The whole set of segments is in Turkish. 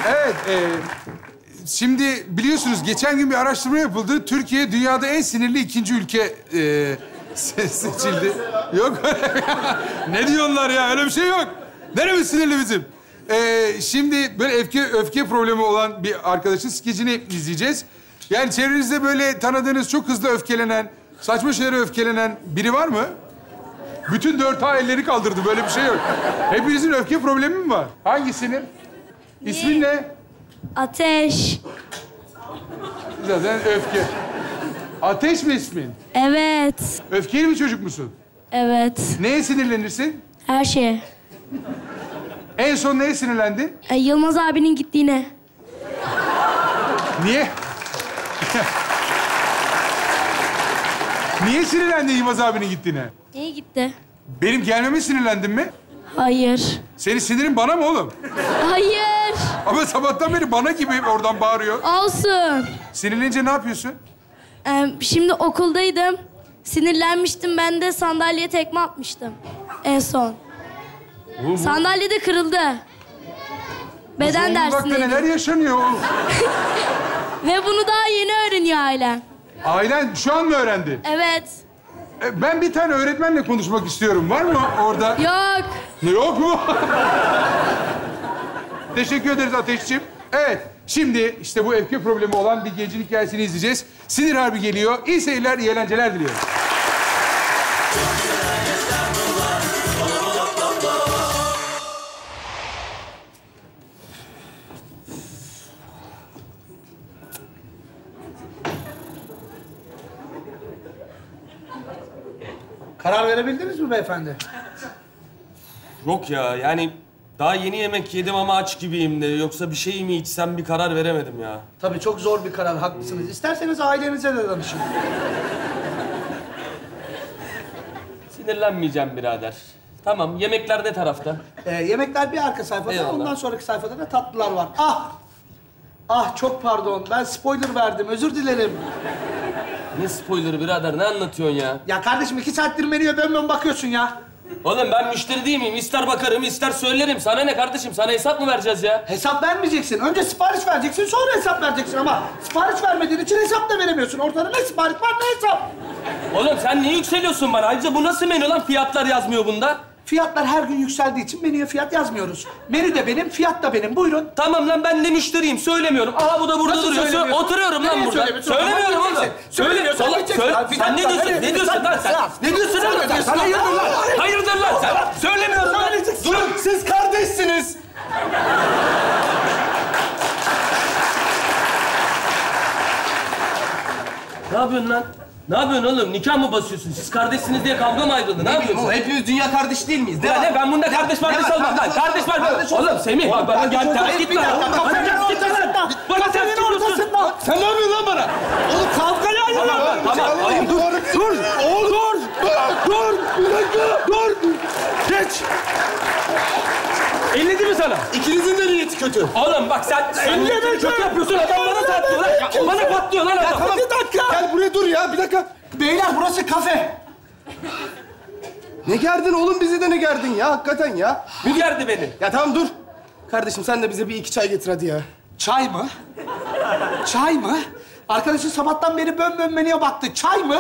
Evet, şimdi biliyorsunuz geçen gün bir araştırma yapıldı. Türkiye dünyada en sinirli ikinci ülke seçildi. Yok öyle ne diyorlar ya? Öyle bir şey yok. Neremiz sinirli bizim? Şimdi böyle öfke problemi olan bir arkadaşın skecini izleyeceğiz. Yani çevrenizde böyle tanıdığınız çok hızlı öfkelenen, saçma şeylere öfkelenen biri var mı? Bütün 4A elleri kaldırdı. Böyle bir şey yok. Hepinizin öfke problemi mi var? Hangisinin? İsmin ne? Ateş. Zaten öfke. Ateş mi ismin? Evet. Öfkeli bir çocuk musun? Evet. Neye sinirlenirsin? Her şeye. En son neye sinirlendin? Yılmaz abinin gittiğine. Niye? Niye sinirlendin Yılmaz abinin gittiğine? Niye gitti? Benim gelmeme sinirlendin mi? Hayır. Senin sinirin bana mı oğlum? Hayır. Ama sabahtan beri bana gibi oradan bağırıyor. Olsun. Sinirlenince ne yapıyorsun? Şimdi okuldaydım. Sinirlenmiştim. Ben de sandalyeye tekme atmıştım. En son. Sandalye de kırıldı. Beden Zonguldak'ta dersindeydim. neler yaşanıyor oğlum? Ve bunu daha yeni öğreniyor ailem. Ailen şu an mı öğrendi? Evet. Ben bir tane öğretmenle konuşmak istiyorum. Var mı orada? Yok. Yok mu? Teşekkür ederiz Ateşciğim. Evet, şimdi işte bu öfke problemi olan bir gencin hikayesini izleyeceğiz. Sinir Harbi geliyor. İyi seyirler, iyi eğlenceler diliyorum. Karar verebildiniz mi beyefendi? Yok ya, yani daha yeni yemek yedim ama aç gibiyim de. Yoksa bir şey mi içsem bir karar veremedim ya. Tabii çok zor bir karar, haklısınız. İsterseniz ailenize de danışın. Sinirlenmeyeceğim birader. Tamam, yemekler ne tarafta? Yemekler bir arka sayfada, Eyvallah. ondan sonraki sayfada da tatlılar var. Ah! Ah, çok pardon. Ben spoiler verdim, özür dilerim. Ne spoilerı birader, ne anlatıyorsun ya? Ya kardeşim 2 saattir menüye dön bakıyorsun ya. Oğlum ben müşteri değil miyim? İster bakarım, ister söylerim. Sana ne kardeşim? Sana hesap mı vereceğiz ya? Hesap vermeyeceksin. Önce sipariş vereceksin, sonra hesap vereceksin ama sipariş vermediğin için hesap da veremiyorsun. Ortada ne sipariş var, ne hesap. Oğlum sen niye yükseliyorsun bana? Ayrıca bu nasıl menü lan? Fiyatlar yazmıyor bunda. Fiyatlar her gün yükseldiği için menüye fiyat yazmıyoruz. Menü de benim, fiyat da benim. Buyurun. Tamam lan, ben de müşteriyim. Söylemiyorum. Aha bu da burada Nasıl duruyor. söylemiyorsun? Oturuyorum lan Nereye burada. söylemiyorsun? Söylemiyorum Ama oğlum. gideceksin. Söylemiyorsun, Söyle. gideceksin. Sen ne diyorsun? Ne diyorsun lan sen? Ne diyorsun oğlum sen? Hayırdır lan? Hayırdır lan sen? Söylemiyorum lan. Durun, siz kardeşsiniz. Ne yapıyorsun lan? Ne yapıyorsun oğlum? Nikah mı basıyorsun? Siz kardeşsiniz diye kavga mı ayrıldı? Ne yapıyorsun? Hepimiz dünya kardeş değil miyiz? Ya ne? Ben bunda kardeş olmam lan. Kardeş var. Oğlum Semih, bana gel terk git lan. Bana gel git lan. Bana terk gidiyorsun. Sen ne yapıyorsun lan bana? Oğlum kavgayı ayırma. Tamam. Hayır dur. Dur! Bir dakika! Dur! Geç! Elledi mi sana? İkinizin de niyeti kötü. Oğlum bak sen kötü yapıyorsun. Adam bana patlıyor lan. Bana patlıyor lan adam. Tamam, bir dakika! Gel buraya dur ya, bir dakika. Beyler burası kafe. Ne gerdin oğlum, bizi de ne gerdin ya, hakikaten ya. Bu gerdi beni. Ya tamam dur. Kardeşim sen de bize bir 2 çay getir hadi ya. Çay mı? Çay mı? Arkadaşın sabahtan beri bön menüye baktı. Çay mı?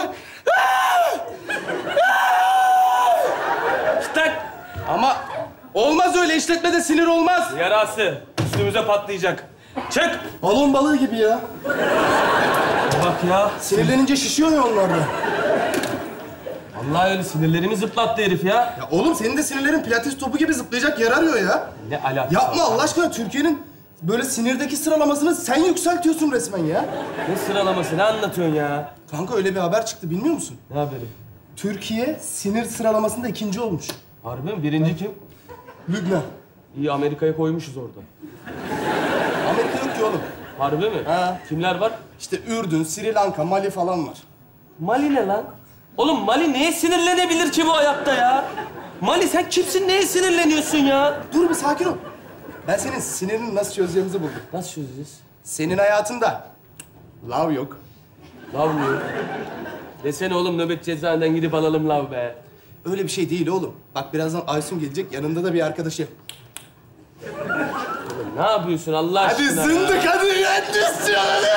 İşte Ama olmaz öyle, işletmede sinir olmaz. yarası. Üstümüze patlayacak. Çık. Balon balığı gibi ya. Bak ya. Sinirlenince şişiyor ya onlar da. Vallahi öyle sinirlerimi zıplattı herif ya. Ya oğlum senin de sinirlerin pilates topu gibi zıplayacak yer arıyor ya. Ne alakası Yapma var? Allah aşkına, Türkiye'nin böyle sinirdeki sıralamasını sen yükseltiyorsun resmen ya. Ne sıralaması? Ne anlatıyorsun ya? Kanka öyle bir haber çıktı, bilmiyor musun? Ne haberi? Türkiye sinir sıralamasında 2. olmuş. Harbi mi? Birinci kim? Lübnan. İyi, Amerika'ya koymuşuz orada. Amerika yok ki oğlum. Harbi mi? Ha. Kimler var? İşte Ürdün, Sri Lanka, Mali falan var. Mali ne lan? Oğlum Mali neye sinirlenebilir ki bu hayatta ya? Mali sen kimsin? Neye sinirleniyorsun ya? Dur bir sakin ol. Ben senin sinirini nasıl çözeceğimizi buldum. Nasıl çözeceğiz? Senin hayatında love yok. Lav mı yok? Desene oğlum, nöbet cezaevinden gidip alalım lav be. Öyle bir şey değil oğlum. Bak birazdan Aysun gelecek, yanında da bir arkadaşı. Oğlum Ne yapıyorsun Allah Hadi aşkına? zındık hadi endüstriyel hadi.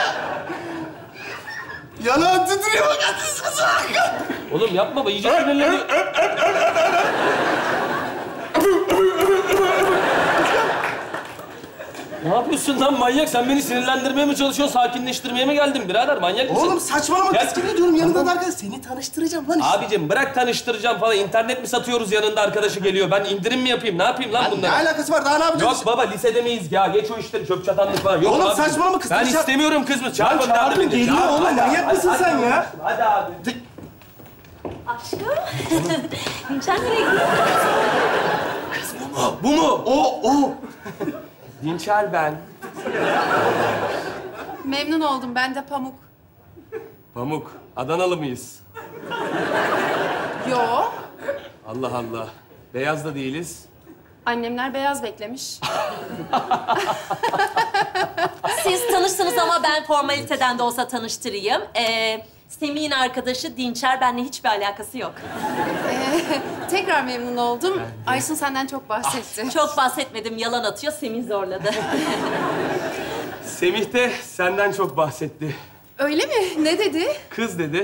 Yanağın titriyor bak hadi sıkı. Oğlum yapma be, iyice sinirleniyor. Ne yapıyorsun lan manyak? Sen beni sinirlendirmeye mi çalışıyorsun, sakinleştirmeye mi geldin birader? Manyak mısın? Oğlum saçmalama Gel. kız gibi diyorum yanında da arkadaş. Seni tanıştıracağım lan işte. Abicim bırak tanıştıracağım falan. İnternet mi satıyoruz, yanında arkadaşı geliyor? Ben indirim mi yapayım? Ne yapayım lan Ne bunları? alakası var daha ne yapacağız? Yok baba, lisede miyiz ya? Geç o işleri, çöp çatanlık falan. Yok Oğlum abicim. saçmalama, kız Ben tanışacak- istemiyorum kız mı? Çağır Lan gönder çağırdım, beni. geliyor Çağır, oğlum, hadi, manyak hadi, mısın hadi, sen ya? Hadi abi. Aşkım. Dinçer nereye gidiyor? Bu mu? O. Dinçer ben. Memnun oldum. Ben de Pamuk. Pamuk. Adanalı mıyız? Yo. Allah Allah. Beyaz da değiliz. Annemler beyaz beklemiş. Siz tanıştınız ama ben formaliteden de olsa tanıştırayım. Semih'in arkadaşı Dinçer, benimle hiçbir alakası yok. Tekrar memnun oldum. Aysun senden çok bahsetti. Çok bahsetmedim, yalan atıyor, Semih zorladı. Semih de senden çok bahsetti. Öyle mi? Ne dedi? Kız dedi.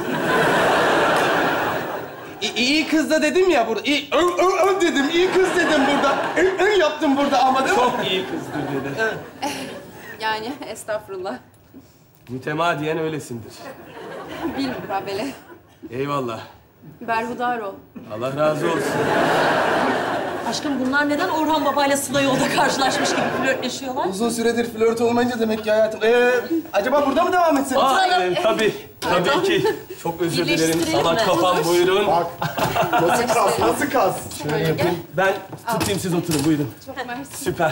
İyi kız da dedim ya burada. İyi, dedim. İyi kız dedim burada. Yaptım burada ama değil mi? Çok iyi kızdır dedi. Yani estağfurullah. Mütemadiyen öylesindir. Bil mukabele. Eyvallah. Berhudar ol. Allah razı olsun. Aşkım bunlar neden Orhan Baba'yla Sıla yolda karşılaşmış gibi flörtleşiyorlar? Uzun süredir flört olmayınca demek ki hayatım. Acaba burada mı devam etsek? Tabii ki. Çok özür dilerim. Birleştirelim Salak mi? kafam buyurun. Nasıl kas? Şöyle gel. Ben tutayım, siz oturun buyurun. Çok mersi. Süper.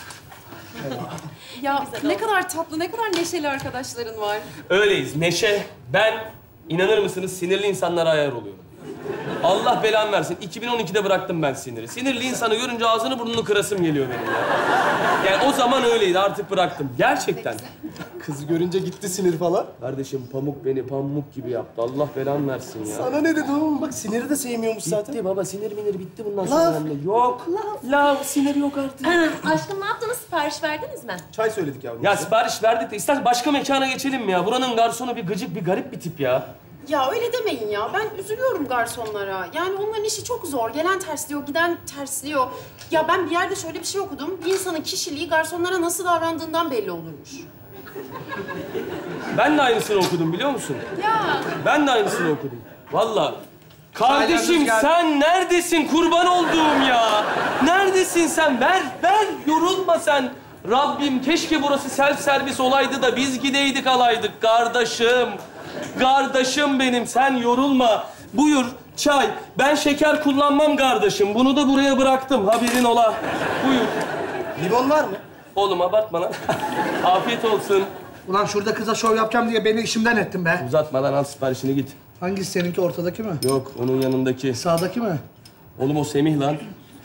Ya ne kadar tatlı, ne kadar neşeli arkadaşların var. Öyleyiz. Neşe, ben inanır mısınız sinirli insanlara ayar oluyorum. Allah belamı versin. 2012'de bıraktım ben siniri. Sinirli insanı görünce ağzını burnunu kırasım geliyor benim ya. Yani o zaman öyleydi, artık bıraktım. Gerçekten. Kızı görünce gitti sinir falan. Kardeşim Pamuk beni pamuk gibi yaptı. Allah belamı versin ya. Sana ne dedi oğlum? Bak siniri de sevmiyormuş zaten. Bitti baba, sinir minir bitti bundan Laf. sonra bende. Yok. Laf, sinir yok artık. Aşkım ne yaptınız? Sipariş verdiniz mi? Çay söyledik yavrum. Ya sipariş verdik de istersen başka mekana geçelim mi ya? Buranın garsonu bir gıcık, bir garip bir tip ya. Ya öyle demeyin ya. Ben üzülüyorum garsonlara. Yani onların işi çok zor. Gelen tersliyor, giden tersliyor. Ya ben bir yerde şöyle bir şey okudum. Bir insanın kişiliği garsonlara nasıl davrandığından belli olurmuş. Ben de aynısını okudum biliyor musun? Ya Ben de aynısını okudum. Vallahi. Kardeşim sen neredesin? Kurban olduğum ya. Neredesin sen? Ver. Yorulma sen. Rabbim keşke burası self servis olaydı da biz gideydik alaydık kardeşim. Kardeşim benim, sen yorulma. Buyur çay. Ben şeker kullanmam kardeşim. Bunu da buraya bıraktım. Haberin ola. Buyur. Limon var mı? Oğlum abartma lan. Afiyet olsun. Ulan şurada kıza şov yapacağım diye beni işimden ettin be. Uzatmadan al siparişini git. Hangisi seninki, ortadaki mi? Yok, onun yanındaki. Sağdaki mi? Oğlum o Semih lan.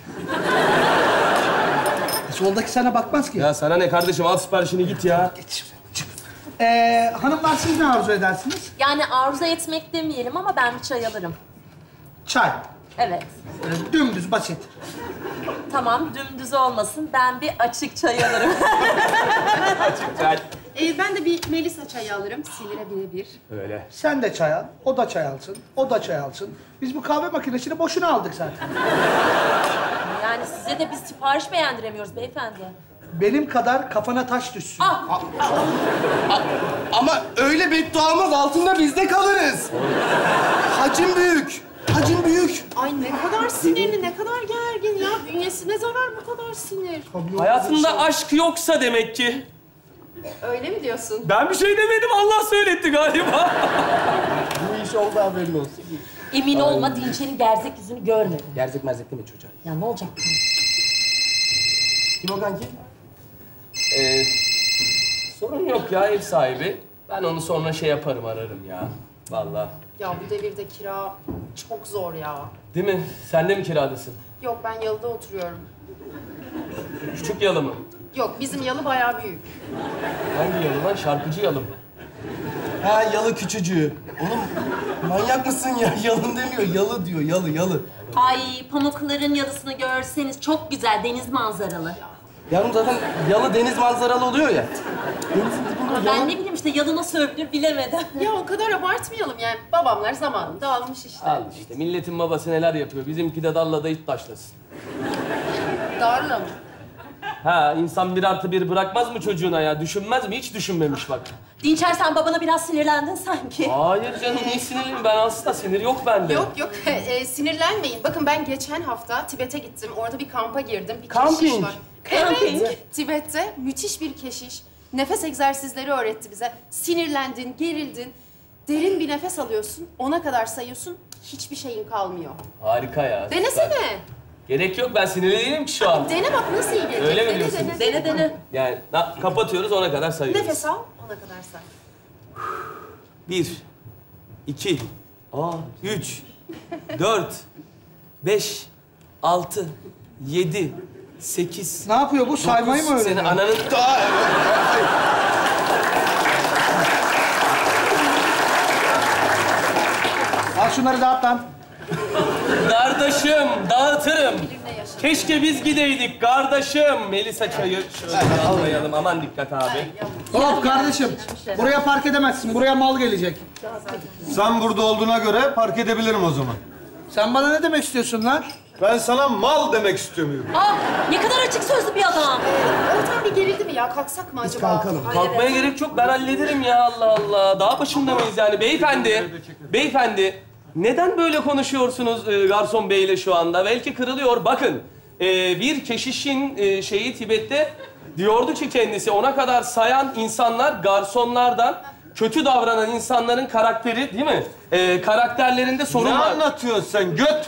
Soldaki sana bakmaz ki. Ya sana ne kardeşim, al siparişini git ya. Hanımlar siz ne arzu edersiniz? Yani arzu etmek demeyelim ama ben bir çay alırım. Çay. Evet. Dümdüz, basit. Tamam, dümdüz olmasın. Ben bir açık çay alırım. Gel. ben de bir Melisa çayı alırım. Sinire birebir. Öyle. Sen de çay al, o da çay alsın, o da çay alsın. Biz bu kahve makinesini boşuna aldık zaten. Yani size de biz sipariş beğendiremiyoruz beyefendi. Benim kadar kafana taş düşsün. Ama öyle bedduamız altında biz de kalırız. Hacim büyük. Hacim büyük. Ay ne kadar sinirli, ne kadar gergin ya. Bünyesine zarar bu kadar sinir. Hayatında aşk yoksa demek ki. Öyle mi diyorsun? Ben bir şey demedim, Allah söyletti galiba. Bu iş oldu haberin olsun. Emin olma, Dinçer'in gerzek yüzünü görmedim. Gerzek merzek deme çocuğa. Ya ne olacak? Kim o kanki? Sorun yok ya, ev sahibi. Ben onu sonra şey yaparım, ararım ya. Vallahi. Ya bu devirde kira çok zor ya. Değil mi? Sen de mi kiradasın? Yok ben yalıda oturuyorum. Küçük yalı mı? Yok bizim yalı bayağı büyük. Hangi yalı lan? Şarkıcı yalı mı? Ha yalı küçücüğü. Oğlum manyak mısın ya? Yalın demiyor, yalı diyor. Yalı. Ay, pamukların yalısını görseniz çok güzel, deniz manzaralı. Yavrum zaten yalı deniz manzaralı oluyor ya. Ama ben ne bileyim işte yalı nasıl övülür bilemedim. Ya o kadar abartmayalım yani. Babamlar zamanında almış işte. Al işte milletin babası neler yapıyor. Bizimki de dalla da it taşlasın. Darla mı? Ha insan 1+1 bırakmaz mı çocuğuna ya? Düşünmez mi? Hiç düşünmemiş bak. Dinçer sen babana biraz sinirlendin sanki. Hayır canım niye sinirliyim? Ben aslında sinir yok bende. Yok yok sinirlenmeyin. Bakın ben geçen hafta Tibet'e gittim. Orada bir kampa girdim. Bir Camping. keşiş var. Camping. Evet. Tibet'te müthiş bir keşiş. Nefes egzersizleri öğretti bize. Sinirlendin, gerildin. Derin bir nefes alıyorsun. 10'a kadar sayıyorsun. Hiçbir şeyin kalmıyor. Harika ya. süper. Denesene. Gerek yok ben sinirli değilim ki şu an. Dene bak nasıl iyi gelecek. Öyle mi Dene, diyorsun? Dene. Yani kapatıyoruz 10'a kadar sayıyoruz. Nefes al, 10'a kadar say. 1, 2, 3, 4, 5, 6, 7, 8. Ne yapıyor bu? Saymayı mı Senin öğreniyor? ananın... Al şunları dağıt lan. Kardeşim dağıtırım. Keşke biz gideydik kardeşim. Melisa çayı şöyle almayalım. Aman dikkat abi. Hop kardeşim. Buraya park edemezsin. Buraya mal gelecek. Sen burada olduğuna göre park edebilirim o zaman. Sen bana ne demek istiyorsun lan? Ben sana mal demek istemiyorum. Ne kadar açık sözlü bir adam. Ortam bir gerildi mi ya? Kalksak mı acaba? kalkalım. Kalkmaya gerek yok. Ben hallederim ya Allah Allah. Dağ başında mıyız yani? Beyefendi. Neden böyle konuşuyorsunuz garson beyle şu anda? Belki kırılıyor. Bakın, bir keşişin şeyi Tibet'te diyordu ki kendisi, ona kadar sayan insanlar garsonlardan kötü davranan insanların karakteri değil mi? Karakterlerinde sorun Ne var. anlatıyorsun sen göt?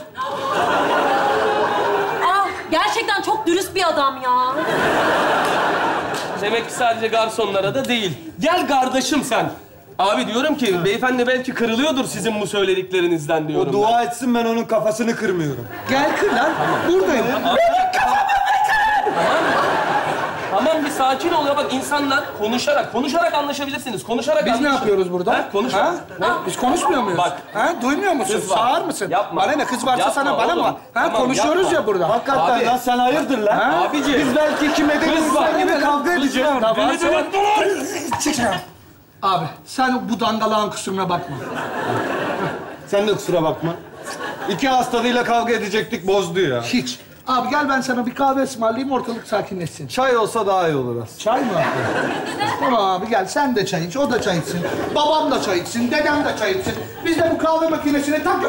Gerçekten çok dürüst bir adam ya. Demek ki sadece garsonlara da değil. Gel kardeşim sen. Abi diyorum ki beyefendi belki kırılıyordur sizin bu söylediklerinizden diyorum. O dua etsin ben onun kafasını kırmıyorum. Gel kır lan. Buradayım. Tamam bir sakin ol ya bak insanlar konuşarak anlaşabilirsiniz. Konuşarak Biz ne yapıyoruz burada? Ha, konuşarak. Ne? Biz konuşmuyor muyuz? Bak. Ha? Duymuyor musun? Kız var. Sağır mısın? Yapma. Bana ne? Kız varsa Yapma sana bana oğlum. mı? Ha? Tamam, Konuşuyoruz yapma. ya burada. Hakikaten Abi. lan sen hayırdır lan? Ha? Abiciğim. Biz belki kim ederiz var. sen gibi kavga edeceğiz. Tamam. Beni Çık şuradan. Abi sen bu dangalağın kusuruna bakma. Sen de kusura bakma. İki hastalığıyla kavga edecektik bozdu ya. Hiç. Abi gel ben sana bir kahve ısmarlayayım ortalık sakinleşsin. Çay olsa daha iyi olur aslında. Çay mı? Tamam abi gel sen de çay iç, o da çay içsin. Babam da çay içsin, dedem de çay içsin. Biz de bu kahve makinesine tak...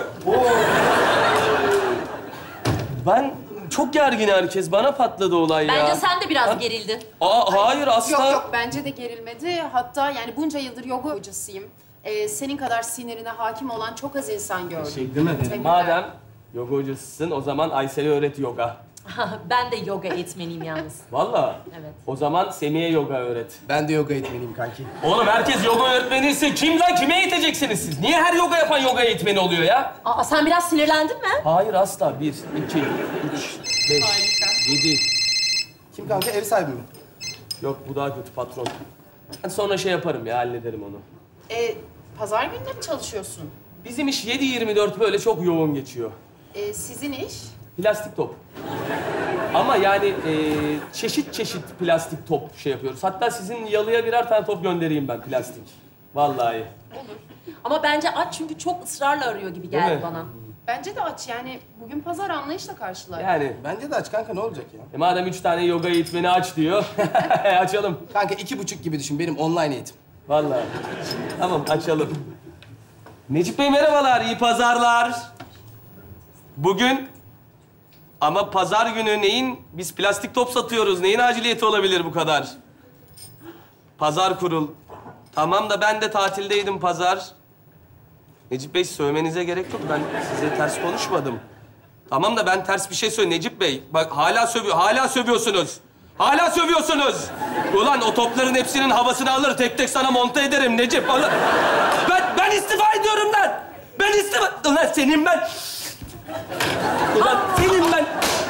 Ben çok gergin herkes. Bana patladı olay ya. Bence sen de biraz gerildin. Hayır asla. Yok yok bence de gerilmedi. Hatta yani bunca yıldır yoga hocasıyım. Senin kadar sinirine hakim olan çok az insan gördüm. Değil mi? Tebrikler. Madem yoga hocasısın o zaman Aysel'e öğret yoga. Ben de yoga eğitmeniyim yalnız. Vallahi. Evet. O zaman Semih'e yoga öğret. Ben de yoga eğitmeniyim kanki. Oğlum herkes yoga öğretmeniyse kimden kime eğiteceksiniz siz? Niye her yoga yapan yoga eğitmeni oluyor ya? Sen biraz sinirlendin mi? Hayır asla. 1, 2, 3, 5, 7. Kim kanka? Ev sahibi mi? Yok bu daha kötü patron. Ben sonra şey yaparım ya hallederim onu. Pazar gününe mi çalışıyorsun? Bizim iş 7/24 böyle çok yoğun geçiyor. Sizin iş? Plastik top. Ama yani çeşit çeşit plastik top şey yapıyoruz. Hatta sizin yalıya birer tane top göndereyim ben plastik. Vallahi. Ama bence aç çünkü çok ısrarla arıyor gibi Değil geldi mi? bana. Bence de aç yani. Bugün pazar anlayışla karşılar. Yani Bence de aç kanka ne olacak ya? madem 3 tane yoga eğitmeni aç diyor. Açalım. Kanka 2,5 gibi düşün benim online eğitim. Vallahi. Tamam açalım. Necip Bey merhabalar, iyi pazarlar. Bugün ama pazar günü neyin? Biz plastik top satıyoruz. Neyin aciliyeti olabilir bu kadar? Pazar kurul. Tamam da ben de tatildeydim pazar. Necip Bey söylemenize gerek yok. Ben size ters konuşmadım. Tamam da ben ters bir şey söyleyeyim Necip Bey. Bak hala sövüyorsunuz. Hala sövüyorsunuz. Ulan o topların hepsinin havasını alır tek tek sana monte ederim Necip. Ben istifa ediyorum lan. Ben istifa... Ulan senin ben... Ulan senin ben...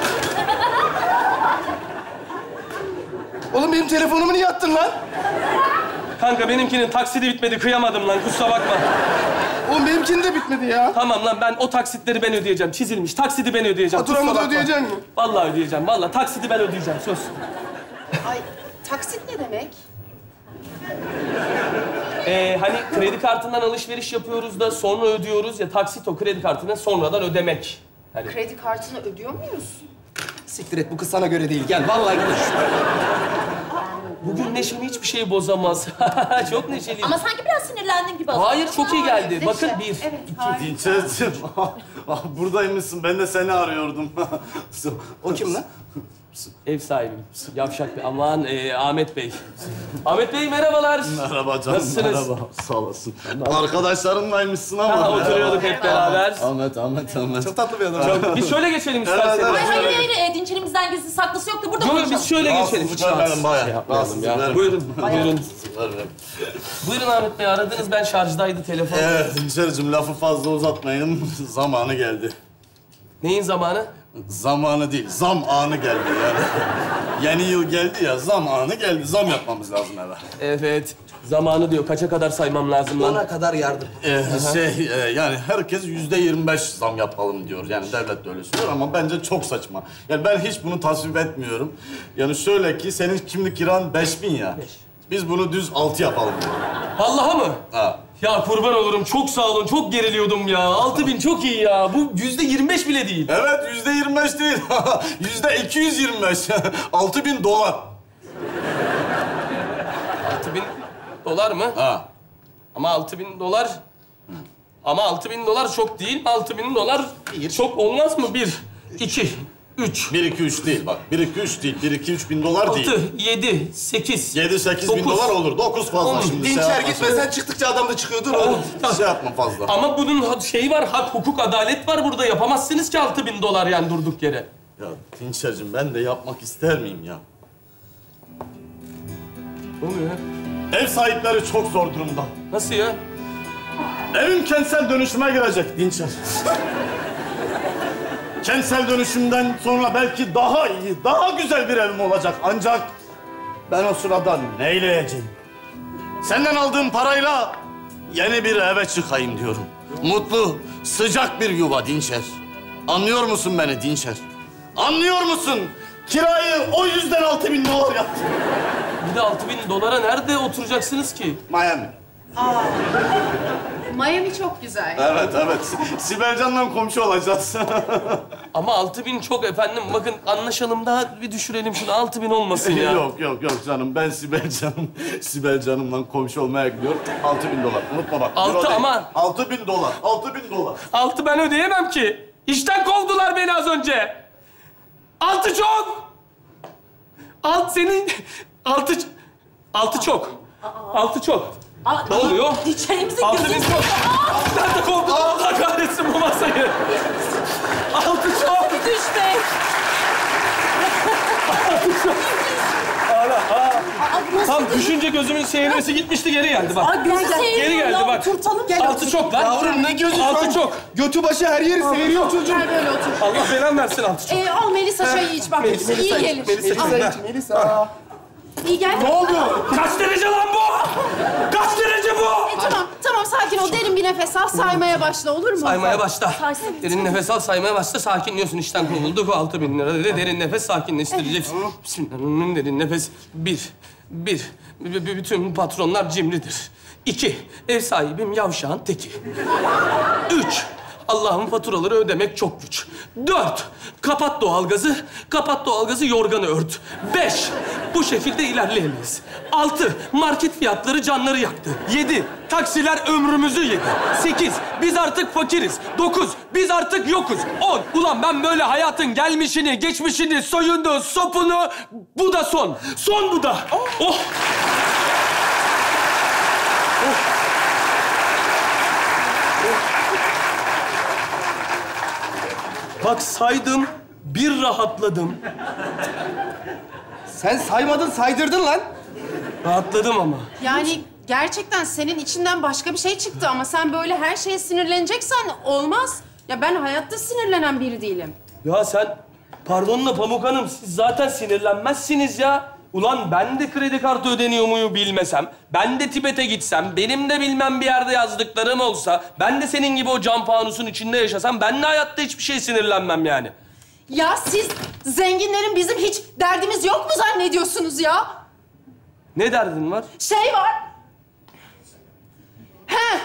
Oğlum benim telefonumu niye attın lan? Kanka benimkinin taksidi bitmedi. Kıyamadım lan. Kusura bakma. Oğlum benimkinin de bitmedi ya. Tamam lan ben o taksitleri ben ödeyeceğim. Çizilmiş. Taksidi ben ödeyeceğim. Faturamı Kusura da bakma. ödeyecek misin? Vallahi ödeyeceğim. Vallahi taksidi ben ödeyeceğim. Söz. Ay taksit ne demek? Hani kredi kartından alışveriş yapıyoruz da sonra ödüyoruz ya, taksit o kredi kartını sonradan ödemek. Hani Kredi kartını ödüyor muyuz? Siktir et, bu kız sana göre değil. Gel, vallahi gidiş. bugün neşemi hiçbir şey bozamaz. Çok neşeliyim. Ama sanki biraz sinirlendin gibi. Hayır, çok iyi geldi. Neşe. Bakın bir, Evet, iki. harika. Dinçer'cim, buradaymışsın. Ben de seni arıyordum. O kim lan? Ev sahibim. Yavşak Bey. Aman Ahmet Bey. Ahmet Bey merhabalar. Merhaba canım, Nasılsınız? merhaba. Sağ olasın. Arkadaşlarınlaymışsın ama. Ha, oturuyorduk hep beraber. Ahmet. Çok tatlı bir adam. Biz şöyle geçelim isterseniz. Evet, Hayır. Dinçerimizden gizli saklısı yoktu. Burada Yok, konuşalım. biz şöyle geçelim. Rahatsız vermedim bayağı. Rahatsız vermedim. Buyurun, buyurun. Vermedim. Buyurun Ahmet Bey, aradınız. Ben şarjdaydı telefon. Evet Dinçer'cim, lafı fazla uzatmayın. Zamanı geldi. Neyin zamanı? Zamanı değil, zam anı geldi yani. Yeni yıl geldi ya, zam anı geldi. Zam yapmamız lazım eve. Evet, zamanı diyor. Kaça kadar saymam lazım lan? Ona kadar yardım. Yani herkes %25 zam yapalım diyor. Yani devlet de öyle söylüyor ama bence çok saçma. Yani ben hiç bunu tasvip etmiyorum. Yani şöyle ki, senin kimlik kiran 5.000 ya. Biz bunu düz 6 yapalım diyor. Vallahi mı? Ha. Ya kurban olurum. Çok sağ olun. Çok geriliyordum ya. 6.000 çok iyi ya. Bu %25 bile değil. Evet, %25 değil. %225. $6.000. $6.000 mı? Ha. Ama $6.000... Ama $6.000 çok değil. $6.000 çok olmaz mı? 1, 2, 3, 1, 2, 3 değil bak. 1, 2, 3 değil. 1, 2, 3 bin dolar değil. 6, 7, 8, 7, 8 bin dolar olur. 9 fazla 10. şimdi. Dinçer gitmesen çıktıkça adam da çıkıyordur oğlum. Şey yapma fazla. Ama bunun şeyi var, hak, hukuk, adalet var burada. Yapamazsınız ki $6.000 yani durduk yere. Ya Dinçer'cim, ben de yapmak ister miyim ya? Ne oluyor ya? Ev sahipleri çok zor durumda. Nasıl ya? Evim kentsel dönüşüme girecek Dinçer. Kentsel dönüşümden sonra belki daha iyi, daha güzel bir evim olacak. Ancak ben o sırada neyleyeceğim? Senden aldığım parayla yeni bir eve çıkayım diyorum. Mutlu, sıcak bir yuva Dinçer. Anlıyor musun beni Dinçer? Anlıyor musun? Kirayı o yüzden $6.000 yaptım. Bir de $6.000 nerede oturacaksınız ki? Miami. Miami çok güzel. Evet. Sibelcan'la komşu olacağız. Ama 6.000 çok efendim. Bakın anlaşalım, daha bir düşürelim şunu. 6.000 olmasın ya. Yok canım. Ben Sibelcan'ımla komşu olmaya gidiyorum. $6.000. Unutma bak. 6 euro değil. ama. $6.000. 6 ben ödeyemem ki. İşten kovdular beni az önce. 6 çok. 6 çok. 6 çok. Ne oluyor? Dinçerimizin 6.000 gözü... çok. Ben de kovdum. Allah kahretsin bu masayı. 6 çok. Düşme. Tam düşünce gözümün seyirmesi gitmişti, geri geldi bak. Ay gözü seyiriyor Geri geldi ya. bak. Oturtalım. Gel. 6 çok lan. Yavrum ne gözü şu an? 6 çok. Götü başı her yeri seyiriyor çocuğum. Gel böyle otur. Allah belanı versin 6 çok. Al Melisa çayı iç bak. İyi gelir. Melisa. İyi geldi. Ne oldu? Kaç derece lan bu? Kaç derece bu? Tamam sakin ol. Derin bir nefes al. Saymaya başla olur mu? Saymaya başla. Saysın. Derin nefes al, saymaya başla. Sakinliyorsun, işten kovulduk. 6.000 dedi. Derin nefes, sakinleştireceksin. Bismillahirrahmanirrahim. Derin nefes. Bir. Bütün patronlar cimridir. 2. Ev sahibim yavşağın teki. 3. Allah'ın faturaları ödemek çok güç. 4. Kapat doğalgazı, yorganı ört. 5. Bu şekilde ilerleyemeyiz. 6. Market fiyatları canları yaktı. 7. Taksiler ömrümüzü yedi. 8. Biz artık fakiriz. 9. Biz artık yokuz. 10. Ulan ben böyle hayatın gelmişini, geçmişini, soyunu, sopunu... Bu da son. Son bu da. Oh! Bak saydım, bir rahatladım. Sen saymadın, saydırdın lan. Rahatladım ama. Yani gerçekten senin içinden başka bir şey çıktı ama sen böyle her şeye sinirleneceksen olmaz. Ya ben hayatta sinirlenen biri değilim. Ya sen, pardon da Pamuk Hanım, siz zaten sinirlenmezsiniz ya. Ulan ben de kredi kartı ödeniyor muyu bilmesem, ben de Tibet'e gitsem, benim de bilmem bir yerde yazdıklarım olsa, ben de senin gibi o cam fanusun içinde yaşasam, ben de hayatta hiçbir şey sinirlenmem yani. Ya siz zenginlerin bizim hiç derdimiz yok mu zannediyorsunuz ya? Ne derdin var? Şey var. He.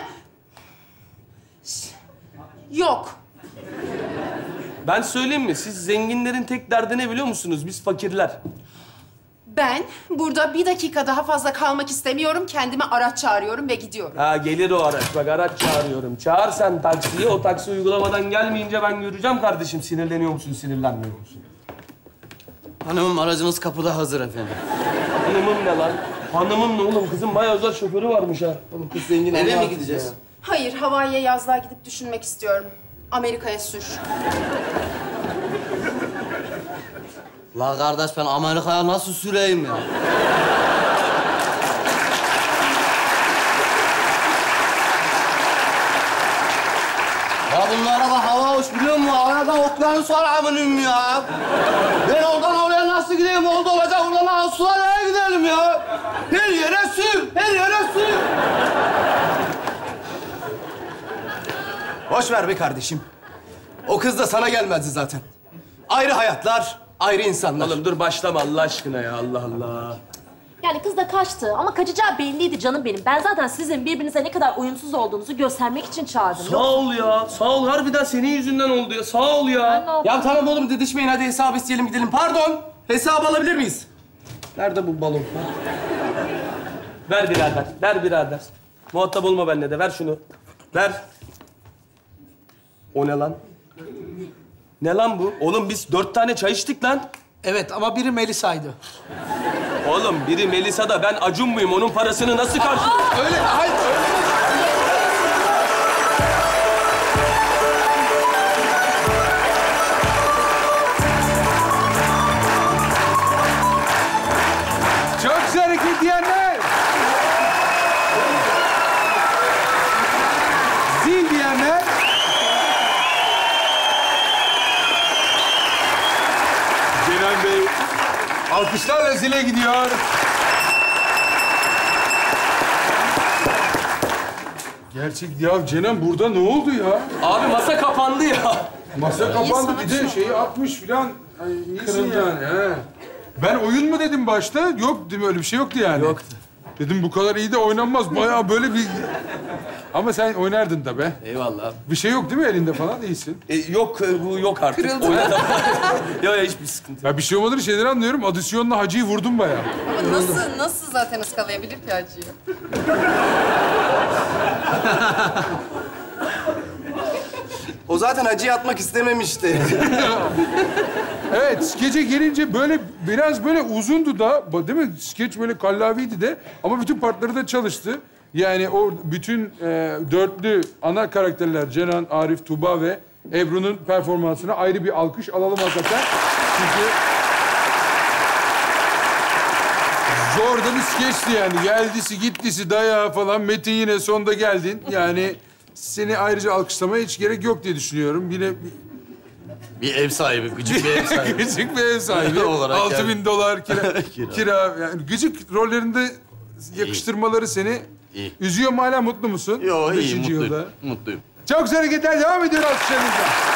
Yok. Ben söyleyeyim mi? Siz zenginlerin tek derdi ne biliyor musunuz? Biz fakirler. Ben burada bir dakika daha fazla kalmak istemiyorum. Kendime araç çağırıyorum ve gidiyorum. Ha gelir o araç. Bak araç çağırıyorum. Çağır sen taksiyi. O taksi uygulamadan gelmeyince ben göreceğim kardeşim. Sinirleniyor musun, sinirlenmiyor musun? Hanımım aracınız kapıda hazır efendim. Hanımım ne lan? Hanımım ne oğlum? Kızın bayağı özel şoförü varmış ha. Oğlum kız zengin. Eve mi gideceğiz? Hayır, Hawaii'ye yazlığa gidip düşünmek istiyorum. Amerika'ya sür. La kardeş ben Amerika'ya nasıl süreyim ya? Ya bunlara da hava hoş biliyor musun? Arada okyanus var aminim ya. Ben oradan oraya nasıl gideyim? Oldu olacak oradan Avustralya'ya gidelim ya. Her yere sür, her yere sür. Boş ver be kardeşim. O kız da sana gelmezdi zaten. Ayrı hayatlar, ayrı insanlar. Oğlum dur başlama Allah aşkına ya. Allah Allah. Yani kız da kaçtı ama kaçacağı belliydi canım benim. Ben zaten sizin birbirinize ne kadar uyumsuz olduğunuzu göstermek için çağırdım. Sağ ol ya. Sağ ol. Harbiden senin yüzünden oldu ya. Sağ ol ya. Ya tamam oğlum didişmeyin hadi hesabı isteyelim gidelim. Pardon, hesabı alabilir miyiz? Nerede bu balon? Ver birader. Ver birader. Muhatap olma benimle de. Ver şunu. Ver. O ne lan? Ne lan bu? Oğlum biz 4 tane çay içtik lan. Evet ama biri Melisa'ydı. Oğlum biri Melisa da ben Acun muyum? Onun parasını nasıl karşılayayım? Öyle, hayır öyle. Çok güzel hareket diyenler. Zil diyenler. Cenan Bey alkışlarla zile gidiyor. Gerçek ya Cenan burada ne oldu ya? Abi masa kapandı ya. Masa kapandı bir de şeyi atmış filan. Ay, iyisin yani he. Ben oyun mu dedim başta? Yok değil mi? Öyle bir şey yoktu yani. Yoktu. Dedim bu kadar iyi de oynanmaz. Bayağı böyle bir... Ama sen oynardın da be. Eyvallah. Bir şey yok değil mi elinde falan? İyisin. Yok bu yok artık. Kırıldı. Oynadım. Yok hiçbir sıkıntı yok. Ya bir şey olmadığı şeyleri anlıyorum. Adisyonla Hacı'yı vurdum bayağı. Ama nasıl zaten ıskalayabilir ki acıyı? O zaten acıyı atmak istememişti. Evet, skeçe gelince böyle biraz böyle uzundu da, değil mi? Skeç böyle kallaviydi de ama bütün partları da çalıştı. Yani o bütün dörtlü ana karakterler Cenan, Arif, Tuba ve Ebru'nun performansına ayrı bir alkış alalım hakikaten. Çünkü zor da bir skeçti yani. Geldisi, gittisi, dayağı falan. Metin yine sonda geldin. Yani seni ayrıca alkışlamaya hiç gerek yok diye düşünüyorum. Yine Bir ev sahibi, gıcık bir ev sahibi. gıcık bir ev sahibi. Olarak 6.000 dolar kira. Kira. Kira. Yani gıcık rollerinde yakıştırmaları seni İyi. üzüyor mu hala mutlu musun? Yo iyi, 5. mutluyum. yılda. Mutluyum. Çok güzel hareketler devam ediyor alkışlarınızla.